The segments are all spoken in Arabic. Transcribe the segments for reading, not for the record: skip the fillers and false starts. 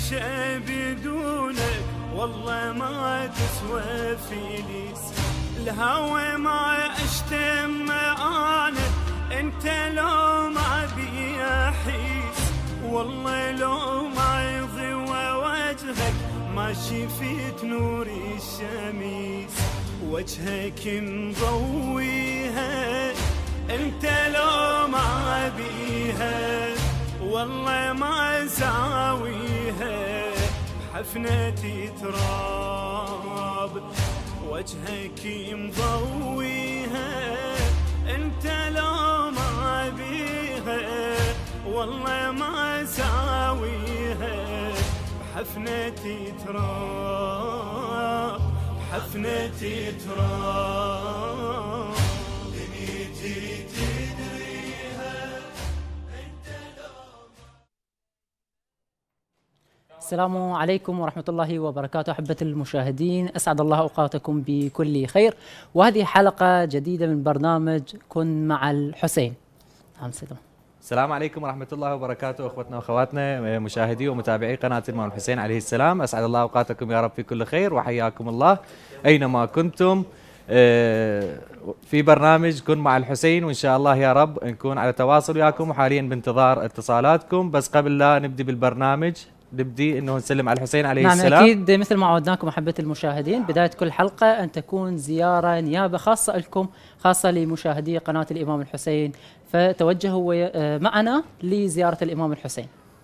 عيشه بدونك والله ما تسوى فليس. الهوى ما اشتم انا انت لو ما بي احيس، والله لو ما يضوى وجهك ما شفت نور الشميس. وجهك مضويها انت لو ما بيها، والله ما زاويها بحفنة تراب. وجهك مضويها انت لو ما بيها، والله ما زاويها بحفنة تراب، بحفنة تراب. دنيتي تدريها انت لو. السلام عليكم ورحمة الله وبركاته أحبة المشاهدين، أسعد الله أوقاتكم بكل خير، وهذه حلقة جديدة من برنامج كن مع الحسين. نعم سيدنا. السلام عليكم ورحمة الله وبركاته أخوتنا وأخواتنا مشاهدي ومتابعي قناة الإمام الحسين عليه السلام، أسعد الله أوقاتكم يا رب في كل خير وحياكم الله أينما كنتم في برنامج كن مع الحسين، وإن شاء الله يا رب نكون على تواصل وياكم، وحاليا بانتظار اتصالاتكم. بس قبل لا نبدي بالبرنامج نبدي انه نسلم على الحسين عليه السلام. نعم اكيد مثل ما عودناكم احبه المشاهدين، بدايه كل حلقه ان تكون زياره نيابه خاصه لكم، خاصه لمشاهدي قناه الامام الحسين، فتوجهوا معنا لزياره الامام الحسين.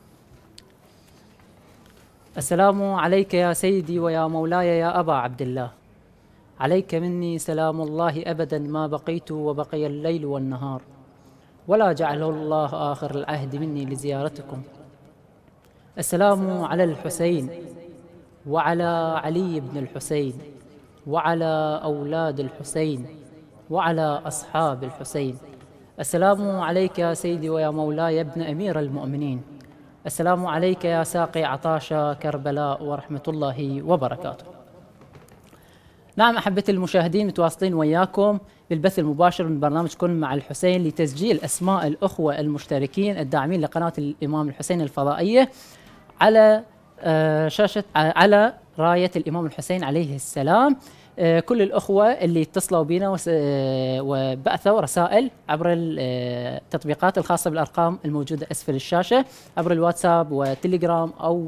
السلام عليك يا سيدي ويا مولاي يا ابا عبد الله، عليك مني سلام الله ابدا ما بقيت وبقي الليل والنهار، ولا جعله الله اخر العهد مني لزيارتكم. السلام على الحسين وعلى علي بن الحسين وعلى أولاد الحسين وعلى أصحاب الحسين. السلام عليك يا سيدي ويا مولاي ابن أمير المؤمنين. السلام عليك يا ساقي عطاش كربلاء ورحمة الله وبركاته. نعم أحبة المشاهدين، متواصلين وياكم بالبث المباشر من برنامج كن مع الحسين لتسجيل أسماء الأخوة المشتركين الداعمين لقناة الإمام الحسين الفضائية على شاشة على راية الإمام الحسين عليه السلام. كل الأخوة اللي اتصلوا بنا وبعثوا رسائل عبر التطبيقات الخاصة بالأرقام الموجودة أسفل الشاشة عبر الواتساب والتليجرام أو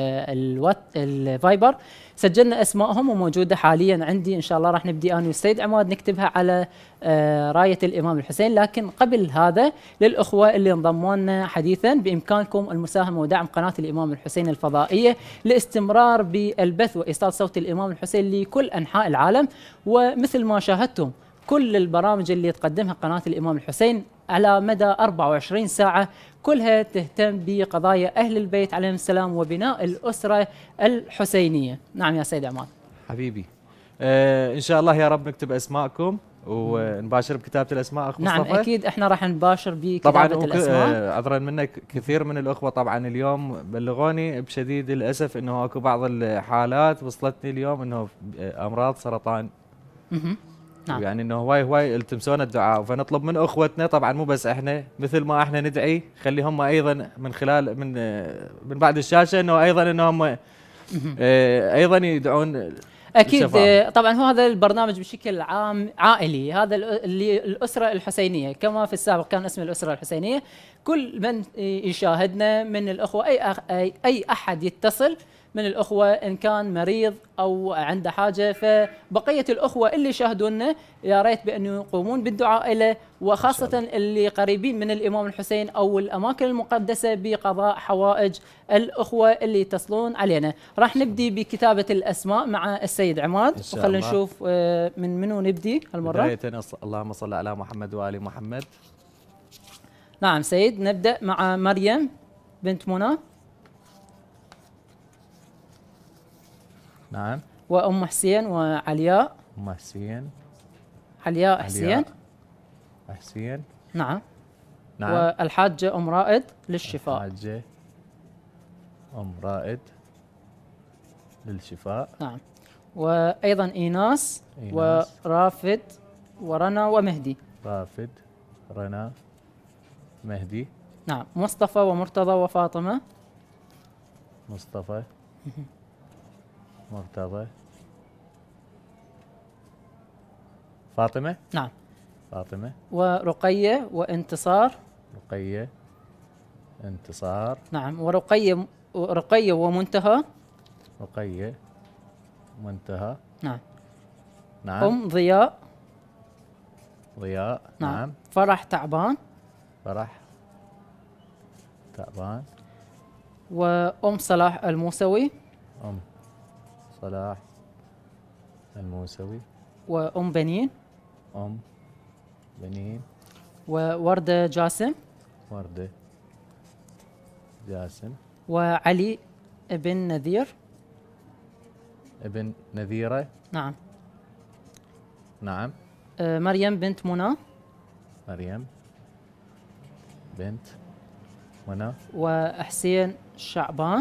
الفايبر، سجلنا أسمائهم وموجودة حاليا عندي. إن شاء الله راح نبدي أنا والسيد عماد نكتبها على راية الإمام الحسين. لكن قبل هذا للأخوة اللي انضموا لنا حديثا، بإمكانكم المساهمة ودعم قناة الإمام الحسين الفضائية لاستمرار بالبث وإيصال صوت الإمام الحسين لكل أنحاء العالم. ومثل ما شاهدتم كل البرامج اللي تقدمها قناة الإمام الحسين على مدى 24 ساعة كلها تهتم بقضايا أهل البيت عليهم السلام وبناء الأسرة الحسينية. نعم يا سيد عماد حبيبي، إن شاء الله يا رب نكتب أسماءكم ونباشر بكتابة الأسماء أخ مصطفى. نعم أكيد احنا راح نباشر بكتابة الأسماء. عذرا منك كثير من الأخوة طبعا اليوم بلغوني بشديد الأسف أنه أكو بعض الحالات وصلتني اليوم أنه أمراض سرطان. نعم. يعني انه هواي التمسونا الدعاء، فنطلب من اخوتنا طبعا مو بس احنا، مثل ما احنا ندعي خلي هم ايضا من خلال من بعد الشاشه انه ايضا انهم ايضا يدعون اكيد الشفاء. طبعا هو هذا البرنامج بشكل عام عائلي، هذا اللي الاسره الحسينيه كما في السابق كان اسم الاسره الحسينيه. كل من يشاهدنا من الاخوه اي احد يتصل من الأخوة إن كان مريض أو عنده حاجة، فبقية الأخوة اللي يشاهدونا يا ريت بأن يقومون بالدعاء له، وخاصة اللي قريبين من الإمام الحسين أو الأماكن المقدسة بقضاء حوائج الأخوة اللي يتصلون علينا. راح نبدي بكتابة الأسماء مع السيد عماد، وخلينا نشوف من منو نبدي هالمرة. بداية اللهم صل على محمد وآل محمد. نعم سيد، نبدأ مع مريم بنت منى. نعم. وأم حسين وعلياء. أم حسين. علياء حسين. حسين. نعم. نعم. والحاجة أم رائد للشفاء. الحاجة أم رائد للشفاء. نعم. وأيضا إيناس ورافد ورنا ومهدي. رافد رنا مهدي. نعم. مصطفى ومرتضى وفاطمة. مصطفى، مرتضى، فاطمة. نعم. فاطمة، ورقية وانتصار. رقية، انتصار. نعم. ورقية ومنتهى. رقية، منتهى. نعم. نعم. ضياء. ضياء. نعم. نعم. فرح تعبان. فرح تعبان. صلاح الموسوي. صلاح الموسوي. بنين. بنين. ووردة جاسم. وردة جاسم. وعلي ابن نذير. ابن نذيرة. نعم. نعم. مريم بنت منى. مريم بنت منى. وحسين شعبان.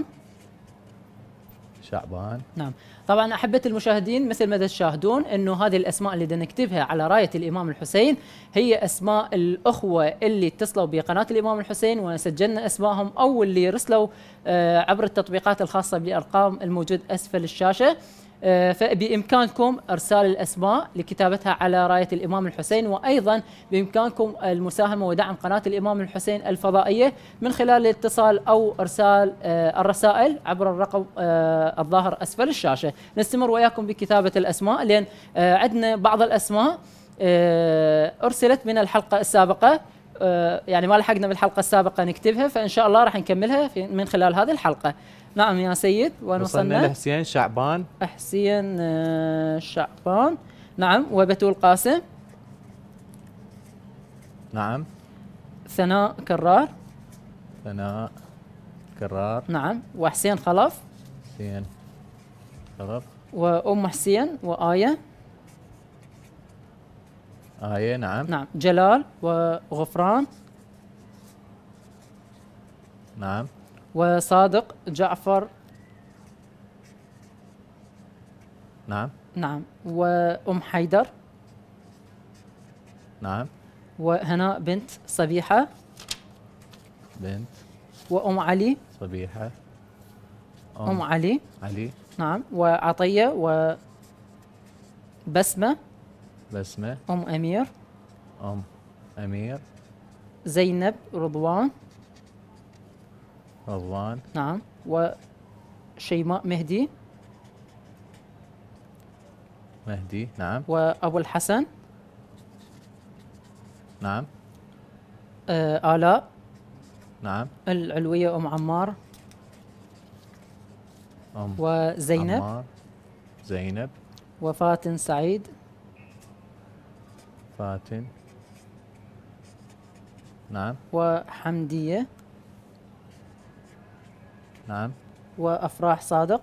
شعبان. نعم. طبعا أحبة المشاهدين، مثل ما تشاهدون أنه هذه الأسماء اللي بدنا نكتبها على راية الإمام الحسين هي أسماء الأخوة اللي اتصلوا بقناة الإمام الحسين وسجلنا أسمائهم، أو اللي رسلوا عبر التطبيقات الخاصة بالأرقام الموجود أسفل الشاشة. فبإمكانكم إرسال الأسماء لكتابتها على راية الإمام الحسين، وأيضا بإمكانكم المساهمة ودعم قناة الإمام الحسين الفضائية من خلال الاتصال أو إرسال الرسائل عبر الرقم الظاهر أسفل الشاشة. نستمر وياكم بكتابة الأسماء، لأن عندنا بعض الأسماء أرسلت من الحلقة السابقة، يعني ما لحقنا بالحلقة السابقة نكتبها، فإن شاء الله راح نكملها من خلال هذه الحلقة. نعم يا سيد. وصلنا لحسين شعبان. حسين شعبان. نعم. وبتول قاسم. نعم. ثناء كرار. ثناء كرار. نعم. وحسين خلف. حسين خلف. حسين وآية. آية. نعم. نعم. جلال وغفران. نعم. وصادق جعفر. نعم. نعم. حيدر. نعم. وهناء بنت صبيحة. بنت. علي. صبيحة. علي. علي. نعم. وعطية وبسمة. بسمة. أمير. أمير. زينب. رضوان. رضوان. نعم. وشيماء مهدي. مهدي. نعم. وأبو الحسن. نعم. آلاء. نعم. العلوية عمار. وزينب. عمار. زينب. وفاتن سعيد. فاتن. نعم. وحمدية. نعم. وأفراح صادق.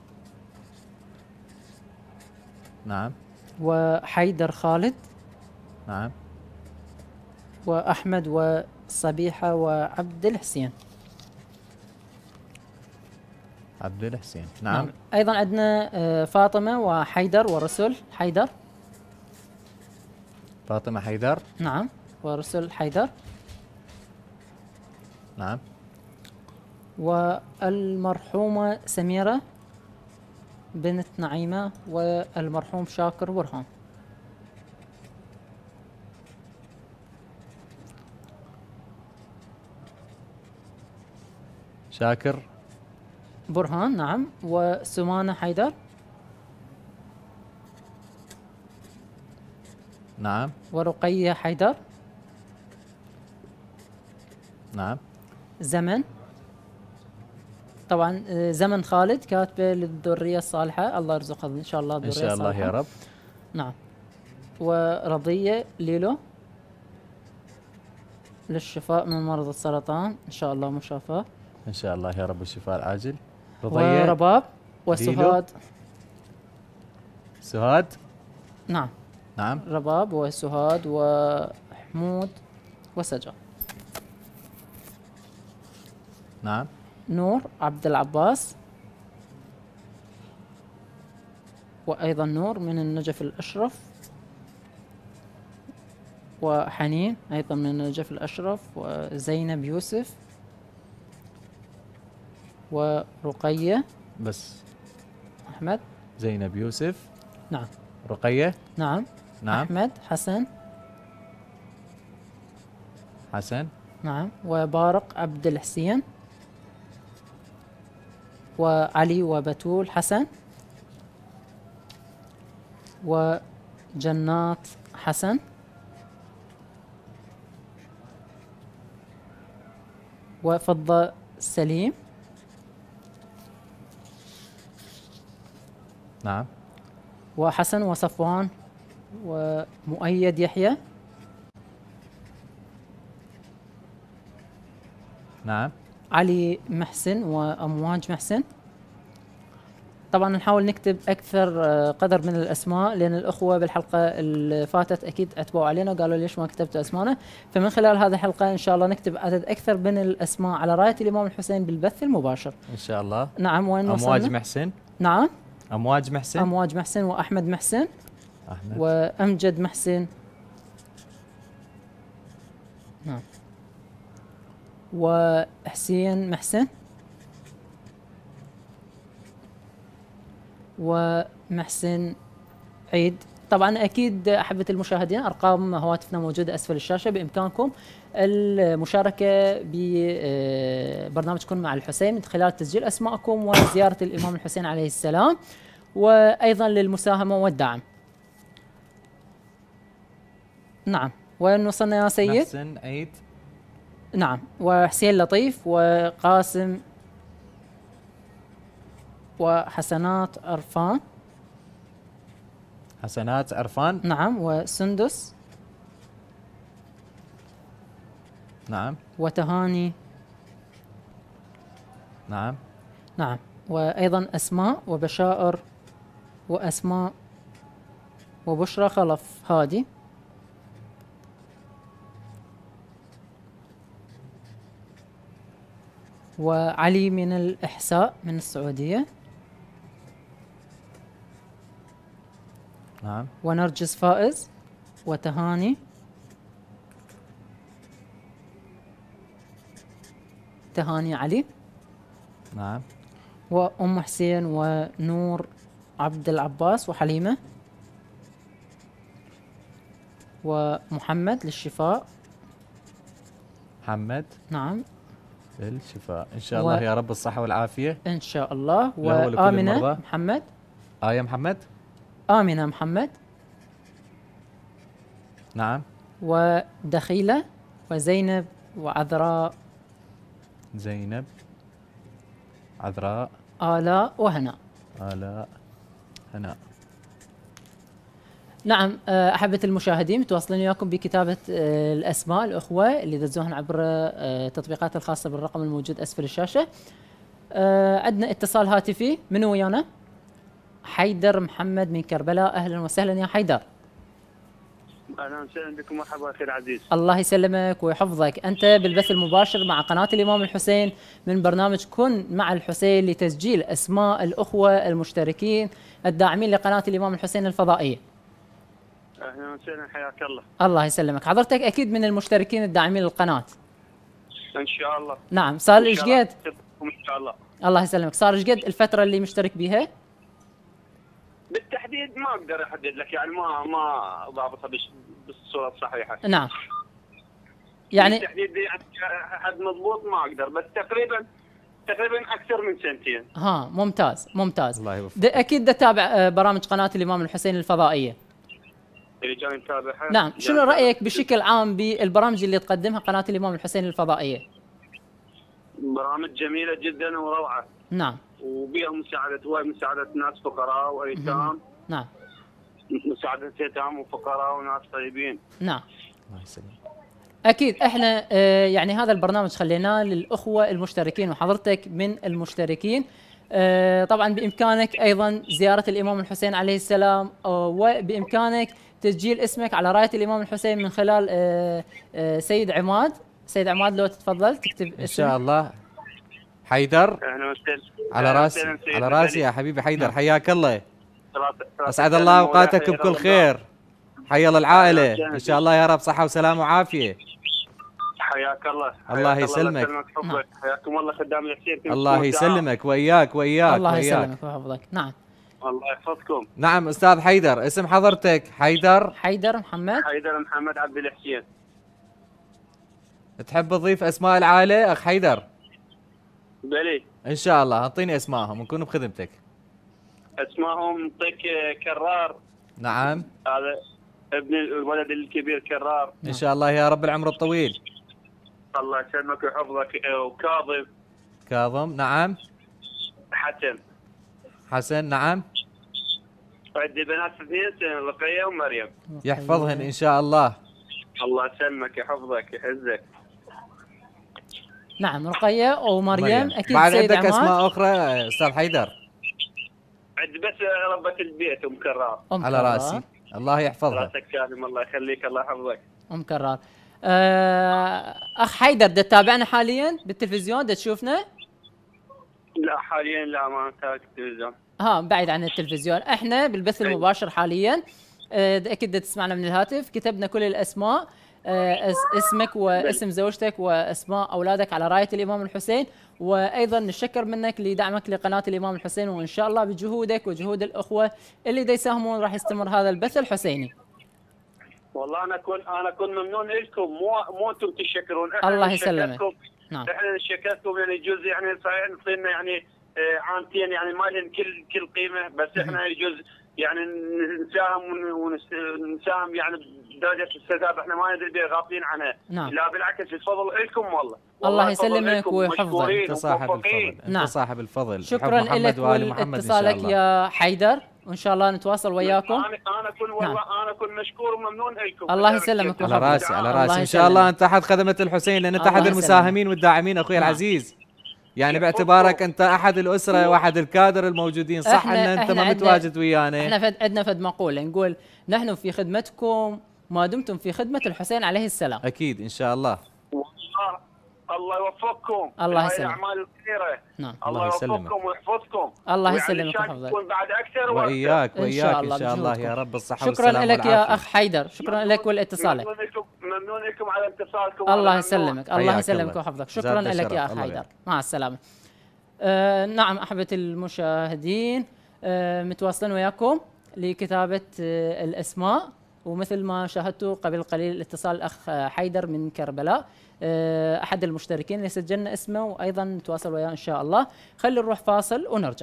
نعم. وحيدر خالد. نعم. وأحمد وصبيحة وعبد الحسين. عبد الحسين. نعم. أيضا عندنا فاطمة وحيدر ورسل حيدر. فاطمة حيدر. نعم. ورسل حيدر. نعم. والمرحومة سميرة بنت نعيمة. والمرحوم شاكر برهان. شاكر برهان. نعم. وسمانة حيدر. نعم. ورقية حيدر. نعم. زمن. طبعا زمن خالد كاتبه للذرية الصالحة، الله يرزقها إن شاء الله الذرية الصالحة. إن شاء الله يا رب. نعم. ورضية ليلو للشفاء من مرض السرطان، إن شاء الله مشافاة. إن شاء الله يا رب الشفاء العاجل. رضية. ورباب وسهاد. سهاد. نعم. نعم. رباب وسهاد وحمود وسجا. نعم. نور عبد العباس. وأيضا نور من النجف الأشرف. وحنين أيضا من النجف الأشرف. وزينب يوسف. ورقية. بس. أحمد. زينب يوسف. نعم. رقية. نعم. نعم. أحمد حسن. حسن. نعم. وبارق عبد الحسين. وعلي وبتول حسن. وجنات حسن. وفضة سليم. نعم. وحسن وصفوان ومؤيد يحيى. نعم. علي محسن وأمواج محسن. طبعا نحاول نكتب أكثر قدر من الأسماء، لأن الأخوة بالحلقة اللي فاتت أكيد عتبوا علينا وقالوا ليش ما كتبتوا أسماءنا، فمن خلال هذه الحلقة إن شاء الله نكتب عدد أكثر من الأسماء على راية الإمام الحسين بالبث المباشر إن شاء الله. نعم. وين وصلنا؟ أمواج محسن. نعم. أمواج محسن. أمواج محسن وأحمد محسن. أحمد. وأمجد محسن. نعم. وحسين محسن. ومحسن عيد. طبعا اكيد احبه المشاهدين ارقام هواتفنا موجوده اسفل الشاشه، بامكانكم المشاركه ببرنامجكم مع الحسين من خلال تسجيل اسماءكم وزياره الامام الحسين عليه السلام، وايضا للمساهمه والدعم. نعم. وين وصلنا يا سيد؟ محسن عيد. نعم. وحسين لطيف وقاسم وحسنات عرفان. حسنات عرفان. نعم. وسندس. نعم. وتهاني. نعم. نعم. وأيضا أسماء وبشائر وأسماء وبشرى خلف هادي. وعلي من الإحساء من السعودية. نعم. ونرجس فائز. وتهاني. تهاني علي. نعم. وأم حسين ونور عبد العباس وحليمة. ومحمد للشفاء. محمد. نعم. للشفاء إن شاء الله يا رب، الصحة والعافية إن شاء الله. له ولكل وآمنة المرضى. محمد. يا محمد. آمنة محمد. نعم. ودخيلة وزينب وعذراء. زينب. عذراء. آلاء وهناء. آلاء. هناء. نعم. أحبة المشاهدين متواصلين وياكم بكتابة الأسماء الأخوة اللي دزوهن عبر التطبيقات الخاصة بالرقم الموجود أسفل الشاشة. عندنا اتصال هاتفي. من ويانا؟ حيدر محمد من كربلاء. أهلا وسهلا يا حيدر. اهلا وسهلا بكم، مرحبا اخي العزيز. الله يسلمك ويحفظك. أنت بالبث المباشر مع قناة الإمام الحسين من برنامج كن مع الحسين لتسجيل أسماء الأخوة المشتركين الداعمين لقناة الإمام الحسين الفضائية. اهلا وسهلا، حياك الله. الله يسلمك. حضرتك أكيد من المشتركين الداعمين للقناة. ان شاء الله. نعم. صار ايش قد؟ ان شاء الله. الله يسلمك. صار ايش قد الفترة اللي مشترك بيها؟ بالتحديد ما اقدر احدد لك، يعني ما ضابطها بالصوره الصحيحه. نعم. يعني بالتحديد يعني حد مضبوط ما اقدر، بس تقريبا اكثر من سنتين. ها ممتاز ممتاز. الله يوفقك. اكيد دا تابع برامج قناة الإمام الحسين الفضائية. اللي جاي نتابعها. نعم. شنو رأيك بشكل عام بالبرامج اللي تقدمها قناة الإمام الحسين الفضائية؟ برامج جميله جدا وروعه. نعم. وبيها مساعده ناس فقراء وايتام. نعم. مساعده ايتام وفقراء وناس طيبين. نعم. الله يسلمك. أكيد إحنا يعني هذا البرنامج خليناه للأخوة المشتركين وحضرتك من المشتركين. طبعا بإمكانك أيضا زيارة الإمام الحسين عليه السلام، وبإمكانك تسجيل اسمك على راية الإمام الحسين من خلال سيد عماد. سيد عماد لو تتفضل تكتب اسم. إن شاء الله. حيدر. اهلا وسهلا. على راسي على راسي يا حبيبي حيدر، حياك الله. أسعد الله الله أوقاتك بكل خير. حيا الله العائلة إن شاء الله يا رب، صحة وسلامة وعافية. حياك الله. الله حياك يسلمك. حفظك. حياكم الله خدام الحسين. الله يسلمك، وياك الله وياك. يسلمك ويحفظك. نعم. الله يحفظكم. نعم أستاذ حيدر، اسم حضرتك حيدر؟ حيدر محمد. حيدر محمد عبد الحسين. تحب تضيف أسماء العائلة أخ حيدر؟ بلي. إن شاء الله أعطيني أسمائهم ونكون بخدمتك. اسمائهم طيك كرار. نعم. هذا ابن الولد الكبير كرار. إن شاء الله يا رب العمر الطويل. الله يسلمك ويحفظك. وكاظم. كاظم. نعم. حسن. حسن. نعم. عندي بنات 2 رقية ومريم. يحفظهن إن شاء الله. الله يسلمك يحفظك يحزك. نعم، رقية ومريم. أكيد بعد سيد عندك عماد. أسماء أخرى أستاذ حيدر؟ عندي بس ربة البيت أم كرار. على كرار. راسي، الله يحفظها. راسك كاظم الله يخليك الله يحفظك. كرار. أخ حيدر، دا تتابعنا حاليا بالتلفزيون؟ دا تشوفنا؟ لا حاليا لا ما انتهى التلفزيون. بعيد عن التلفزيون. احنا بالبث المباشر حاليا. اكيد دا تسمعنا من الهاتف. كتبنا كل الاسماء، اسمك واسم زوجتك واسماء اولادك على رايه الامام الحسين، وايضا نشكر منك لدعمك لقناه الامام الحسين، وان شاء الله بجهودك وجهود الاخوه اللي دا يساهمون راح يستمر هذا البث الحسيني. والله انا كنت ممنون لكم، مو انتم تشكرون. الله يسلمك. نعم. احنا نشكركم يعني جزء يعني صحيح نصيرنا يعني عامتين يعني ما لهم كل قيمه، بس احنا جزء يعني نساهم يعني بدرجه الاستجابه احنا ما ندري غافلين عنها. نعم. لا بالعكس الفضل لكم والله. الله يسلمك ويحفظك. انت صاحب الفضل. نعم. انت صاحب الفضل. شكرا لك واتصالك يا حيدر، وان شاء الله نتواصل وياكم. انا كنت والله انا كنت مشكور وممنون لكم. الله يسلمك على راسي على راسي. ان شاء الله انت احد خدمه الحسين، لان انت احد المساهمين والداعمين اخوي العزيز. يعني باعتبارك انت احد الاسره واحد الكادر الموجودين، صح ان انت ما متواجد ويانا. احنا عندنا فد مقوله نقول نحن في خدمتكم ما دمتم في خدمه الحسين عليه السلام. اكيد ان شاء الله. الله يوفقكم. الله يسلمك. الاعمال الخيره. نعم. الله يوفقكم ويحفظكم. الله يسلمك ويحفظك. يكون بعد اكثر وإياك إن شاء الله ان شاء الله يا رب الصحه شكرا والسلامه. لك يا اخ حيدر، شكرا لك ولاتصالك. ممنون لكم على اتصالكم. الله يسلمك. الله يسلمك ويحفظك. شكرا لك يا اخ حيدر، مع السلامه. نعم احبتي المشاهدين، متواصلين وياكم لكتابه الاسماء، ومثل ما شاهدتوا قبل قليل اتصال الاخ حيدر من كربلاء، احد المشتركين اللي سجلنا اسمه، وايضا نتواصل وياه ان شاء الله. خلي نروح فاصل ونرجع.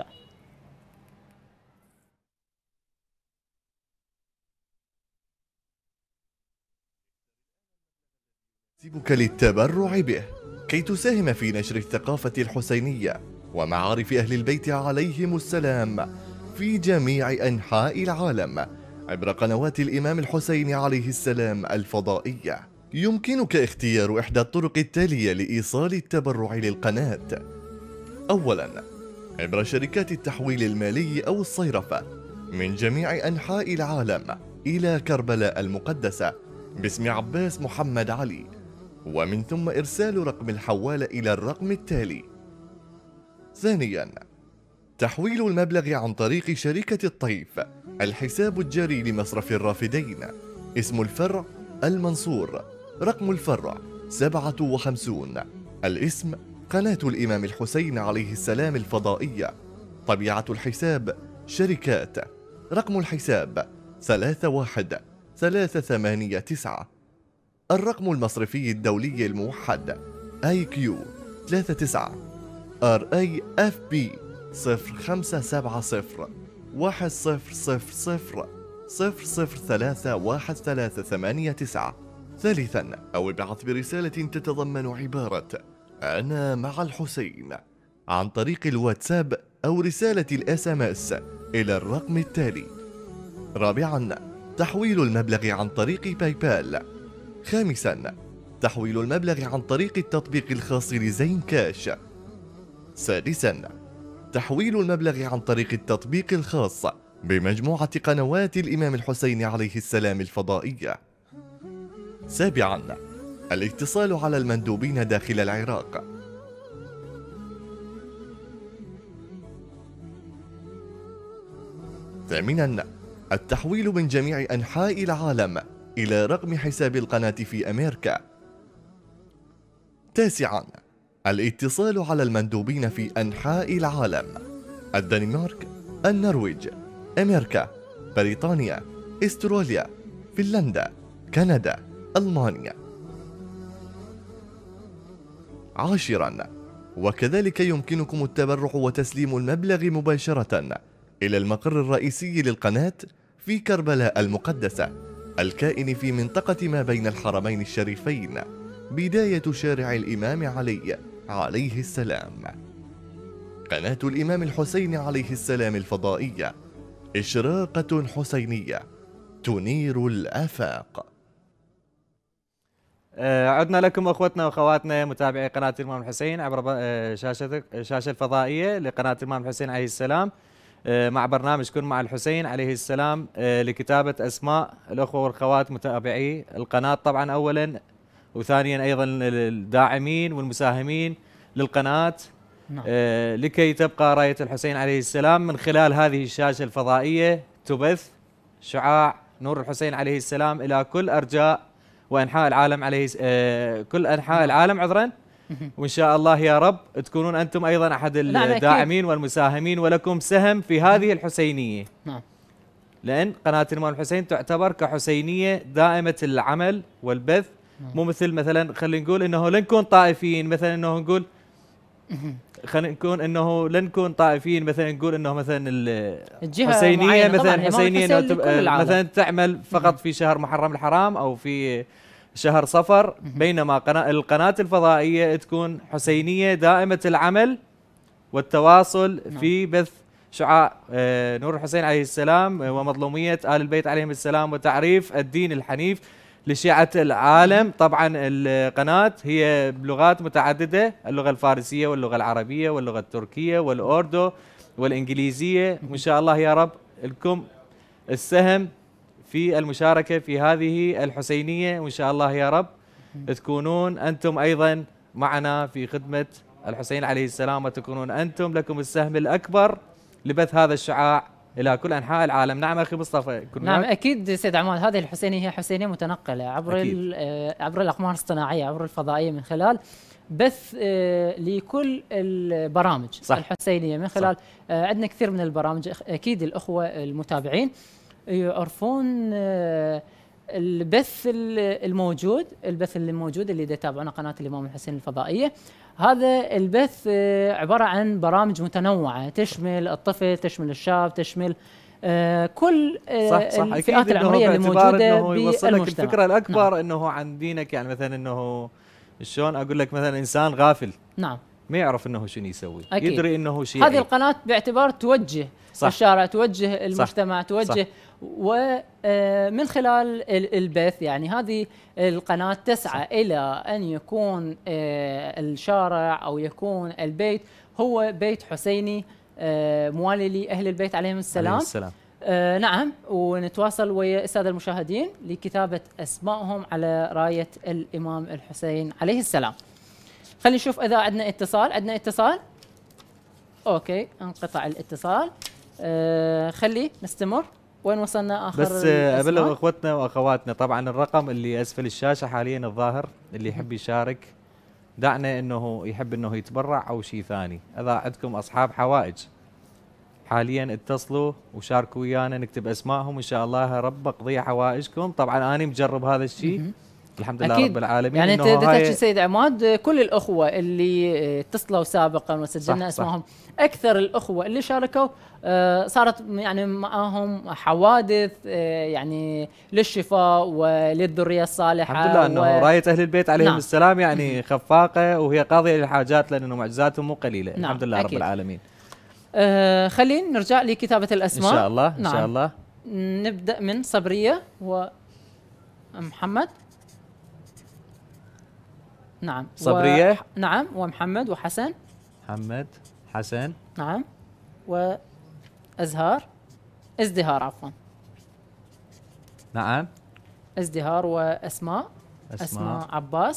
نسيبك للتبرع به كي تساهم في نشر الثقافة الحسينية ومعارف أهل البيت عليهم السلام في جميع أنحاء العالم عبر قنوات الإمام الحسين عليه السلام الفضائية. يمكنك اختيار إحدى الطرق التالية لإيصال التبرع للقناة. أولاً، عبر شركات التحويل المالي أو الصيرفة من جميع أنحاء العالم إلى كربلاء المقدسة باسم عباس محمد علي، ومن ثم إرسال رقم الحوالة إلى الرقم التالي. ثانياً، تحويل المبلغ عن طريق شركة الطيف، الحساب الجاري لمصرف الرافدين، اسم الفرع المنصور، رقم الفرع 57، الاسم قناة الإمام الحسين عليه السلام الفضائية، طبيعة الحساب شركات، رقم الحساب 31389، الرقم المصرفي الدولي الموحد IQ 39 RAFB 0570 100 0031389. ثالثا، أو ابعث برسالة تتضمن عبارة أنا مع الحسين عن طريق الواتساب أو رسالة الSMS إلى الرقم التالي. رابعا، تحويل المبلغ عن طريق باي بال. خامسا، تحويل المبلغ عن طريق التطبيق الخاص لزين كاش. سادسا، تحويل المبلغ عن طريق التطبيق الخاص بمجموعة قنوات الإمام الحسين عليه السلام الفضائية. سابعا، الاتصال على المندوبين داخل العراق. ثامنا، التحويل من جميع أنحاء العالم إلى رقم حساب القناة في أمريكا. 9. الاتصال على المندوبين في أنحاء العالم: الدنمارك، النرويج، أمريكا، بريطانيا، استراليا، فنلندا، كندا، ألمانيا. 10. وكذلك يمكنكم التبرع وتسليم المبلغ مباشرة إلى المقر الرئيسي للقناة في كربلاء المقدسة، الكائن في منطقة ما بين الحرمين الشريفين، بداية شارع الإمام علي عليه السلام. قناة الإمام الحسين عليه السلام الفضائية، إشراقة حسينية تنير الآفاق. عدنا لكم أخوتنا وأخواتنا متابعي قناة الإمام الحسين عبر شاشة الفضائية لقناة الإمام الحسين عليه السلام، مع برنامج كن مع الحسين عليه السلام، لكتابة أسماء الأخوة والأخوات متابعي القناة طبعا أولا، وثانيا أيضا الداعمين والمساهمين للقناة، نعم. لكي تبقى راية الحسين عليه السلام من خلال هذه الشاشة الفضائية تبث شعاع نور الحسين عليه السلام إلى كل أرجاء وأنحاء العالم كل أنحاء العالم عذرا. وإن شاء الله يا رب تكونون أنتم أيضا أحد الداعمين والمساهمين ولكم سهم في هذه الحسينية. نعم. لأن قناة الإمام الحسين تعتبر كحسينية دائمة العمل والبث، مو مثلا خلينا نقول إنه لن نكون طائفيين، مثلا إنه نقول خلينا نكون إنه لن نكون طائفيين، مثلا نقول إنه مثلا الحسينية مثلا حسينية مثلا تعمل فقط في شهر محرم الحرام أو في شهر صفر، بينما القناة الفضائية تكون حسينية دائمة العمل والتواصل في بث شعاع نور الحسين عليه السلام ومظلومية آل البيت عليهم السلام وتعريف الدين الحنيف لشيعة العالم. طبعا القناة هي بلغات متعددة، اللغة الفارسية واللغة العربية واللغة التركية والأوردو والإنجليزية. وإن شاء الله يا رب لكم السهم في المشاركة في هذه الحسينية، وإن شاء الله يا رب تكونون أنتم أيضا معنا في خدمة الحسين عليه السلام، وتكونون أنتم لكم السهم الأكبر لبث هذا الشعاع إلى كل أنحاء العالم. نعم أخي مصطفى. نعم أكيد سيد عماد، هذه الحسينية هي حسينية متنقلة عبر الأقمار الصناعية، عبر الفضائية، من خلال بث لكل البرامج صح. الحسينية من خلال عندنا كثير من البرامج. أكيد الأخوة المتابعين يعرفون البث الموجود اللي يتابعون قناة الإمام الحسين الفضائية. هذا البث عبارة عن برامج متنوعة تشمل الطفل، تشمل الشاب، تشمل كل الفئات العمرية اللي موجودة بالمجتمع. الفكرة الأكبر نعم. أنه عن دينك، يعني مثلا أنه شلون أقول لك، مثلا إنسان غافل نعم ما يعرف أنه شنو يسوي، أكيد. يدري أنه شيء. هذه القناة باعتبار توجه صح. الشارع، توجه المجتمع، صح. توجه صح. ومن خلال البث يعني هذه القناة تسعى صح. إلى أن يكون الشارع أو يكون البيت هو بيت حسيني موالي لأهل البيت عليهم السلام. نعم، ونتواصل ويا السادة المشاهدين لكتابة أسمائهم على راية الإمام الحسين عليه السلام. خلينا نشوف إذا عندنا اتصال. عندنا اتصال. أوكي، انقطع الاتصال. خلي نستمر. وين وصلنا آخر؟ بس أبلغ أخوتنا وأخواتنا طبعا الرقم اللي أسفل الشاشة حاليا الظاهر، اللي يحب يشارك دعنا إنه يحب إنه يتبرع أو شيء ثاني. إذا عندكم أصحاب حوائج حاليا اتصلوا وشاركوا ويانا، نكتب أسمائهم إن شاء الله رب قضية حوائجكم. طبعا أنا مجرب هذا الشيء الحمد لله رب العالمين. يعني انت تحكي سيد عماد كل الاخوه اللي اتصلوا سابقا وسجلنا اسمائهم، اكثر الاخوه اللي شاركوا صارت يعني معاهم حوادث يعني للشفاء وللذريه الصالحه. الحمد لله انه رايه اهل البيت عليهم نعم. السلام يعني خفاقه وهي قاضيه للحاجات، لانه معجزاتهم مو قليله. نعم. الحمد لله أكيد. رب العالمين. خلينا نرجع لكتابه الاسماء ان شاء الله. نعم. ان شاء الله نبدا من صبريه ومحمد. نعم صبرية نعم، ومحمد وحسن. محمد حسن نعم، وازدهار عفوا. نعم، ازدهار واسماء. اسماء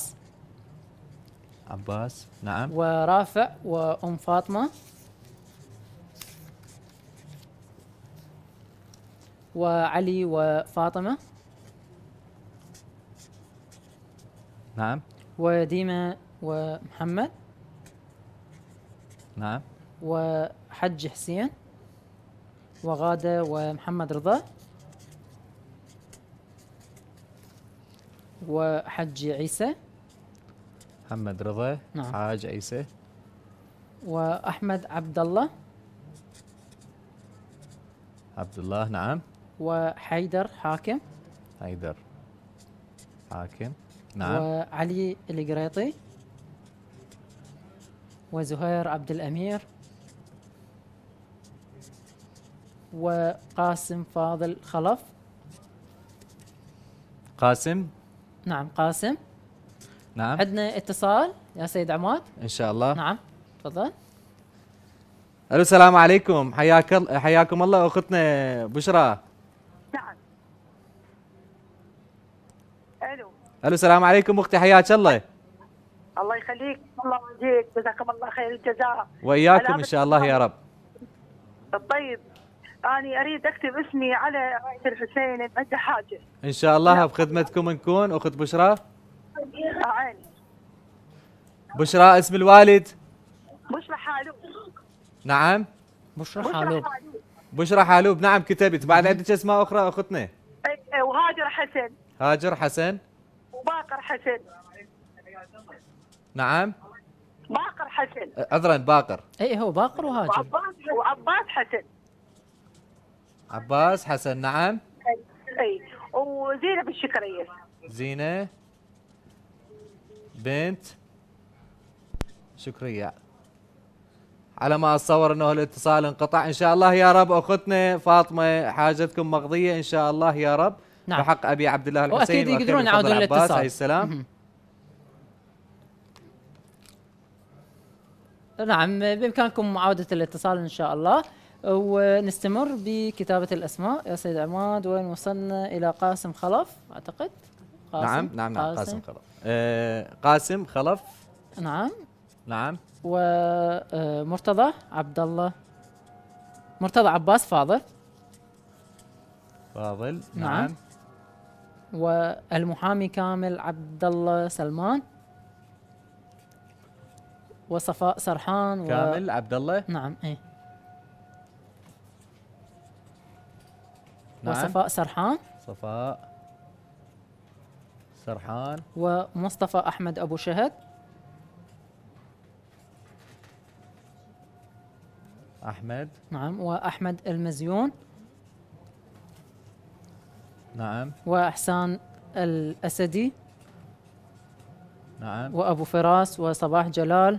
عباس نعم، ورافع وام فاطمه، وعلي وفاطمه. نعم، وديما ومحمد نعم. وحج حسين وغادة ومحمد رضا وحج عيسى محمد رضا. نعم. حاج عيسى. وأحمد عبد الله عبد الله. نعم. وحيدر حاكم حيدر حاكم. نعم. وعلي القريطي وزهير عبد الأمير وقاسم فاضل خلف. قاسم. نعم قاسم. نعم. عندنا اتصال يا سيد عماد. ان شاء الله. نعم تفضل. الو السلام عليكم. حياكم الله اختنا بشرى. نعم. الو. الو السلام عليكم اختي، حياك الله. الله يخليك، الله يجزيك، جزاكم الله خير الجزاء. واياكم ان شاء الله يا رب. طيب أنا أريد أكتب اسمي على راية الحسين، عنده حاجة. ان شاء الله بخدمتكم نكون اخت بشرى. عيني. بشرى اسم الوالد؟ بشرى حالوب. نعم. بشرى حالوب. بشرى حالوب. نعم كتبت. بعد عندك اسماء اخرى اختنا؟ وهاجر حسن. هاجر حسن. وباقر حسن. نعم. باقر حسن. عذرا باقر. اي هو باقر وهاجر. وعباس حسن. عباس حسن. نعم. اي وزينب الشكرية. زينة بنت شكرية. على ما اتصور انه الاتصال انقطع. ان شاء الله يا رب اختنا فاطمة حاجتكم مقضية ان شاء الله يا رب. نعم. بحق ابي عبد الله الحسين واكيد يقدرون يعودون الاتصال عليه الاتصال. السلام. نعم بامكانكم معاودة الاتصال ان شاء الله. ونستمر بكتابة الاسماء يا سيد عماد. وين وصلنا؟ الى قاسم خلف اعتقد. نعم نعم نعم قاسم خلف. قاسم خلف. نعم. نعم. ومرتضى عبد الله، مرتضى عباس فاضل. فاضل. نعم. نعم. والمحامي كامل عبد الله سلمان. وصفاء سرحان كامل عبد الله. نعم ايه. نعم. وصفاء سرحان. صفاء سرحان. ومصطفى احمد ابو شهد. احمد. نعم. واحمد المزيون. نعم. واحسان الاسدي. نعم. وابو فراس وصباح جلال.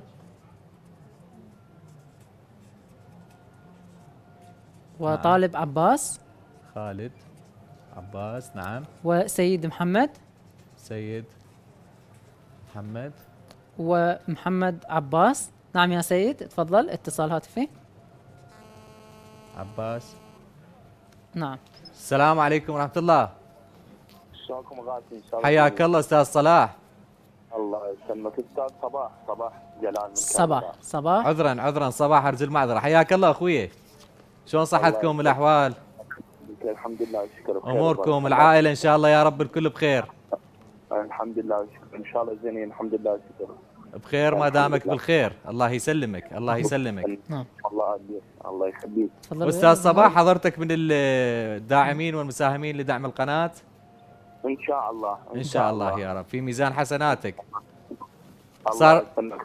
وطالب عباس. خالد عباس. نعم. وسيد محمد. سيد محمد. ومحمد عباس. نعم يا سيد تفضل اتصال هاتفي. عباس. نعم. السلام عليكم ورحمة الله. شلونكم غاسي ان شاء الله. حياك الله استاذ صلاح. الله يسلمك استاذ صباح جلال من صباح. عذرا صباح ارجو المعذرة. حياك الله اخوي. شلون صحتكم الاحوال؟ الحمد لله والشكر بخير. اموركم العائلة ان شاء الله يا رب الكل بخير. الحمد لله والشكر ان شاء الله زينين الحمد لله والشكر. بخير ما دامك بالخير. الله يسلمك الله يسلمك. نعم. الله يهديك الله يخليك. استاذ صباح حضرتك من الداعمين والمساهمين لدعم القناة؟ ان شاء الله ان شاء الله يا رب في ميزان حسناتك. صار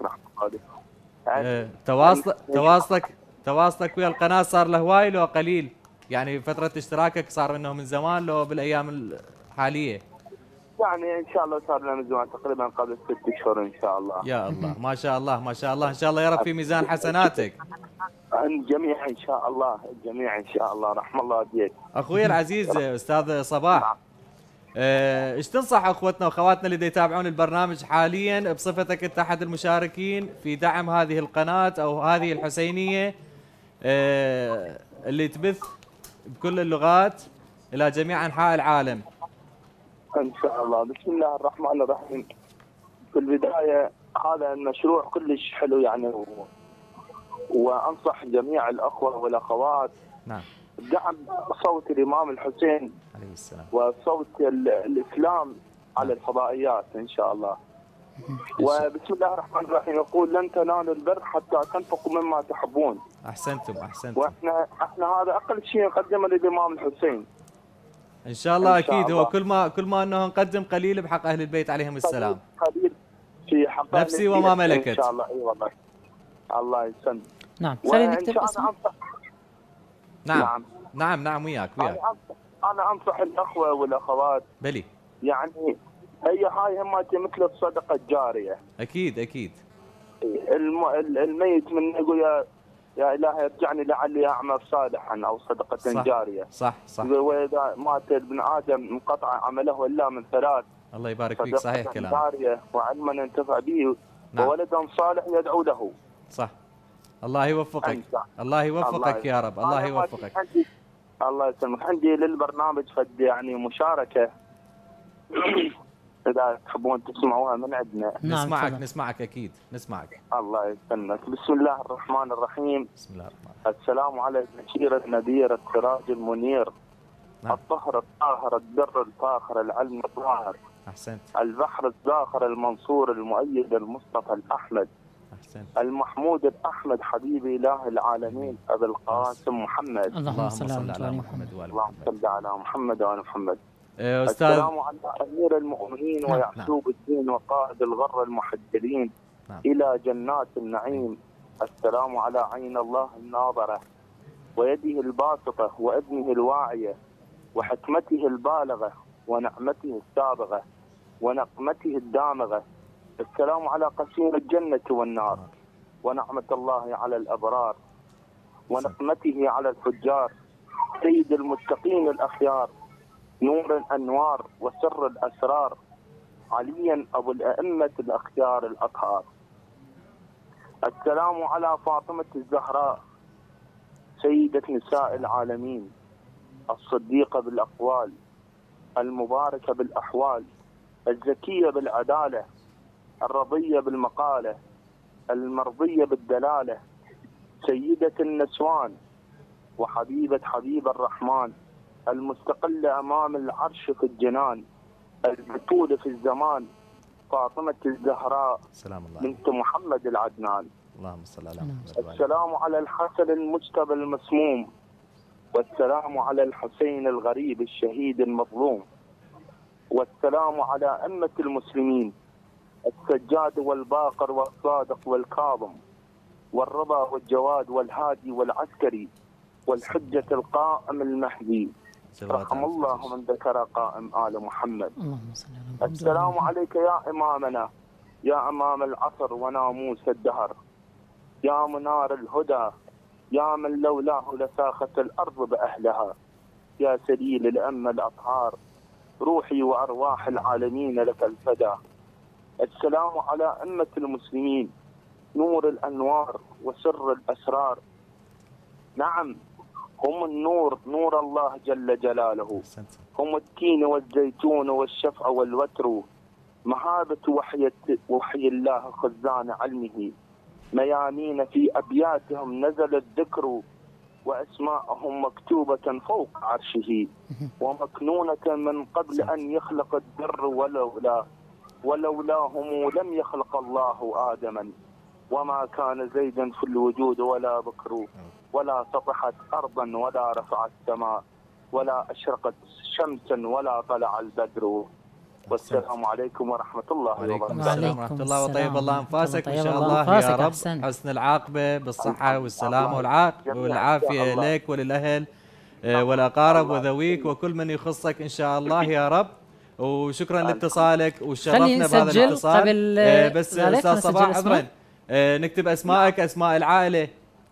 تواصلك ويا القناة صار له هواي لو قليل؟ يعني فترة اشتراكك صار منه من زمان لو بالايام الحالية؟ يعني ان شاء الله صار لنا من زمان تقريبا قبل 6 اشهر ان شاء الله. يا الله ما شاء الله ما شاء الله ان شاء الله يا رب في ميزان حسناتك. الجميع ان شاء الله الجميع ان شاء الله رحم الله والديك. اخوي العزيز استاذ صباح ايش تنصح اخوتنا واخواتنا اللي يتابعون البرنامج حاليا بصفتك انت احد المشاركين في دعم هذه القناة او هذه الحسينية اللي تبث بكل اللغات الى جميع انحاء العالم؟ ان شاء الله. بسم الله الرحمن الرحيم. في البداية هذا المشروع كلش حلو يعني وانصح جميع الاخوة والاخوات نعم دعم صوت الامام الحسين عليه السلام وصوت الاسلام على الفضائيات ان شاء الله. وبسم الله الرحمن الرحيم يقول لن تنالوا البر حتى تنفقوا مما تحبون. احسنتم احسنتم. واحنا هذا اقل شيء نقدمه للامام الحسين. ان شاء الله إن شاء اكيد. الله. هو كل ما انه نقدم قليل بحق اهل البيت عليهم السلام. قليل في حق نفسي وما ملكت. ان شاء الله. اي والله. الله يسلمك. نعم خلينا وإن نكتب شاء اسمه. نعم نعم نعم وياك انا انصح الاخوه والاخوات بلي. يعني هاي همات مثل الصدقه الجاريه. اكيد اكيد. الميت من يقول يا الهي ارجعني لعلي اعمل صالحا او صدقه صح جاريه. صح صح. واذا مات ابن ادم انقطع عمله الا من ثلاث. الله يبارك فيك. صحيح كلام. جاريه وعلما ينتفع به. نعم. وولدا صالح يدعو له. صح. الله يوفقك. الله يوفقك يا رب. الله يوفقك. الله يسلمك. عندي للبرنامج فد يعني مشاركه اذا تحبون تسمعوها من عندنا. نسمعك نعم. نسمعك اكيد نسمعك. الله يسلمك. بسم الله الرحمن الرحيم. بسم الله الرحمن الرحيم. السلام على البشير النذير السراج المنير. نعم. الطهر الطاهر الدر الفاخر العلم الظاهر. احسنت. البحر الزاخر المنصور المؤيد المصطفى الاحمد. احسنت. المحمود الاحمد حبيب اله العالمين ابي القاسم محمد. اللهم صل على محمد محمد. وآل اللهم محمد. صل على محمد وعلى محمد. استاذ. السلام على امير المؤمنين نعم. ويعقوب الدين وقائد الغر المحجلين. نعم. الى جنات النعيم. السلام على عين الله الناظره ويده الباسطه وابنه الواعيه وحكمته البالغه ونعمته السابغه ونقمته الدامغه. السلام على قسيم الجنه والنار ونعمه الله على الابرار ونقمته على الفجار. سيد المتقين الاخيار نور الانوار وسر الاسرار. عليا ابو الائمه الاخيار الاطهار. السلام على فاطمه الزهراء سيده نساء العالمين الصديقه بالاقوال المباركه بالاحوال الزكيه بالعداله الرضيه بالمقاله المرضيه بالدلاله. سيده النسوان وحبيبه حبيب الرحمن المستقله امام العرش في الجنان البتول في الزمان. فاطمه الزهراء سلام الله. بنت محمد العدنان. اللهم صل على محمد. السلام على الحسن المجتبى المسموم والسلام على الحسين الغريب الشهيد المظلوم. والسلام على أمة المسلمين السجاد والباقر والصادق والكاظم والرضا والجواد والهادي والعسكري والحجة القائم المهدي. رحم الله من ذكر قائم آل محمد. اللهم صل على محمد. السلام عليك يا إمامنا يا إمام العصر وناموس الدهر يا منار الهدى يا من لولاه لساخت الأرض بأهلها. يا سليل الأمة الأطهار روحي وأرواح العالمين لك الفدى. السلام على أمة المسلمين نور الأنوار وسر الأسرار. نعم هم النور نور الله جل جلاله. هم التين والزيتون والشفع والوتر مهابة وحي الله خزان علمه. ميامين في أبياتهم نزل الذكر وأسماءهم مكتوبة فوق عرشه ومكنونة من قبل أن يخلق الذر ولولاهم لم يخلق الله آدما. وما كان زيدا في الوجود ولا بكر ولا سطحت أرضا ولا رفعت سماء ولا أشرقت شمسا ولا طلع البدر. والسلام عليكم ورحمة الله وعليكم وبركاته. السلام ورحمة الله وطيب الله أنفاسك إن شاء الله يا رب. حسن العاقبة بالصحة والسلامة والعافية لك وللأهل والأقارب وذويك وكل من يخصك إن شاء الله يا رب. وشكرا لاتصالك وشرفنا بهذا الاتصال. بس أستاذ صباح عذرا نكتب أسمائك أسماء العائلة.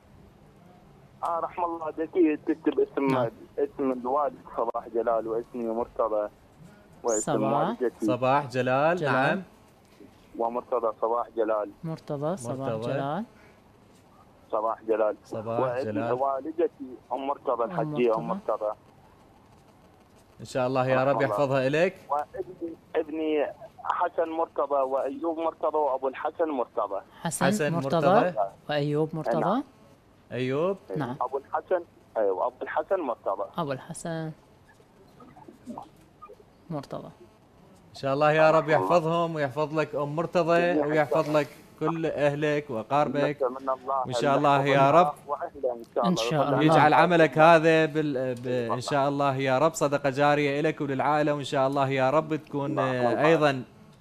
رحم الله ذكي تكتب اسم الوالد صباح جلال واسمي مرتضى واسم والدتي صباح جلال. نعم ومرتضى صباح جلال. مرتضى صباح جلال. صباح جلال. صباح جلال. والدتي ام مرتضى الحجيه ام مرتضى. ان شاء الله يا رب يحفظها اليك. وابني حسن مرتضى وايوب مرتضى وابو الحسن مرتضى. حسن مرتضى وايوب مرتضى. نعم. ايوب. نعم. ابو الحسن ايوه ابو الحسن مرتضى. ابو الحسن مرتضى. ان شاء الله يا رب يحفظهم ويحفظ لك ام مرتضى ويحفظ لك كل اهلك واقاربك وان شاء الله يا رب ان شاء الله يجعل عملك هذا ان شاء الله يا رب صدقه جاريه لك وللعائله، وان شاء الله يا رب تكون ايضا